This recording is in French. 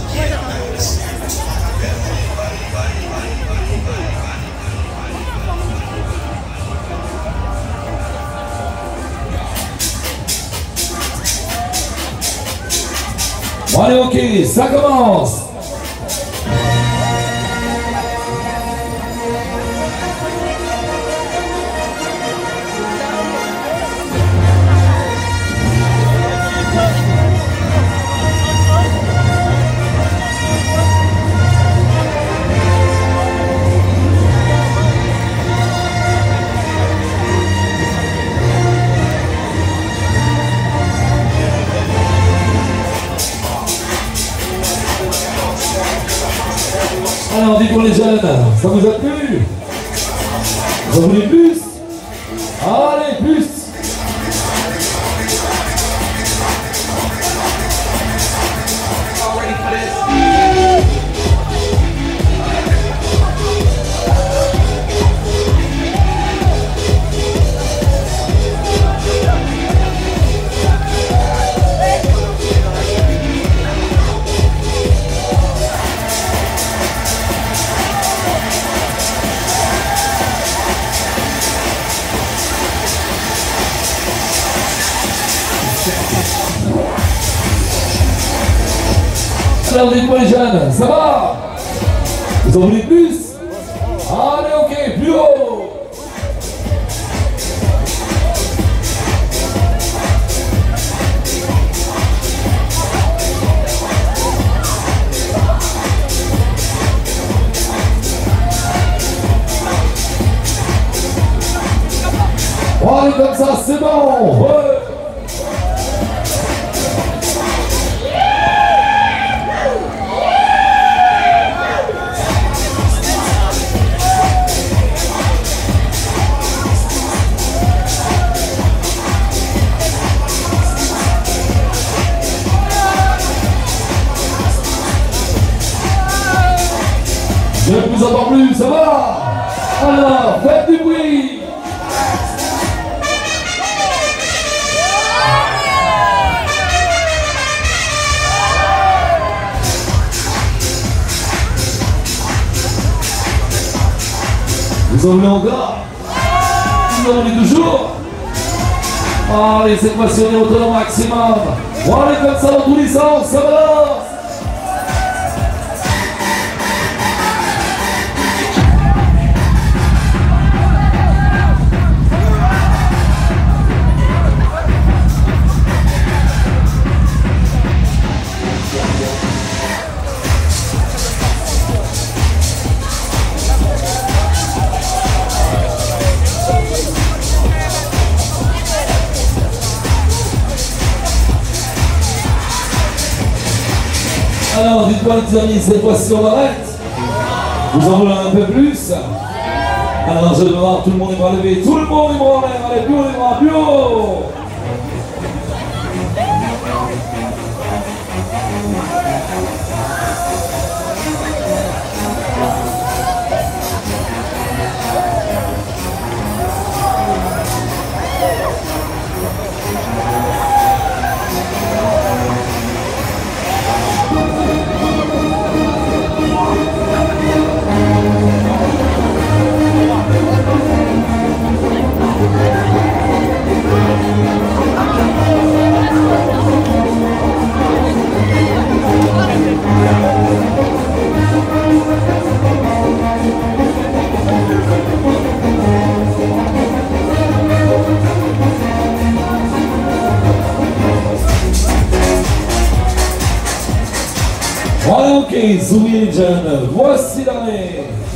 Bon, allez, ok, ça commence. Alors, dit pour les jeunes, ça vous a plu? Vous en voulez plus? Allez, plus! Alors, dites-moi les jeunes, ça va? Vous en voulez plus? Allez, ok, plus haut! Bon, allez, comme ça, c'est bon! Ouais. Je ne vous entends plus, ça va? Alors, faites du bruit! Vous en voulez encore? Vous en voulez toujours? Allez, cette fois-ci on est au maximum. Bon, allez comme ça dans tous les sens, ça balance! Alors, dites-moi les petits amis, cette fois-ci on arrête. Vous en voulez un peu plus? Alors je vais voir tout le monde est bras levés, tout le monde est bras en l'air, allez, plus haut les bras, plus haut! Voilà, ok, souriez les jeunes, voici l'armée.